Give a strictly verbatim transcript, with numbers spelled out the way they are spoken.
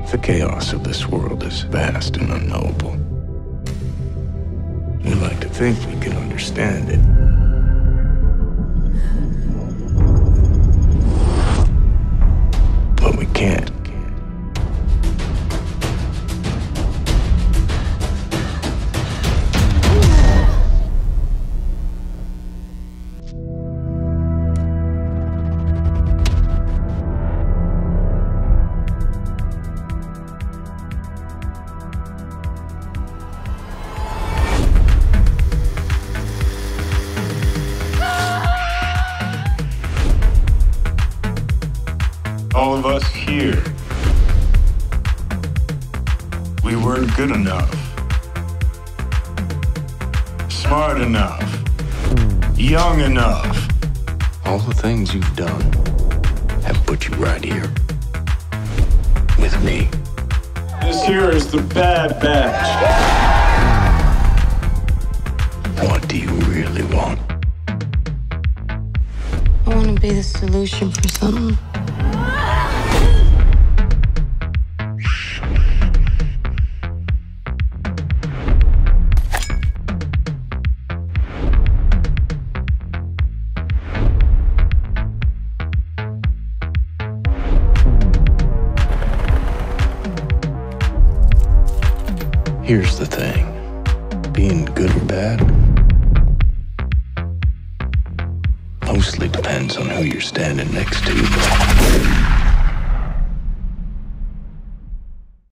The chaos of this world is vast and unknowable. We like to think we can understand it. But we can't. All of us here, we weren't good enough, smart enough, young enough. All the things you've done have put you right here with me. This here is the bad batch. What do you really want? I want to be the solution for something. Here's the thing. Being good or bad mostly depends on who you're standing next to.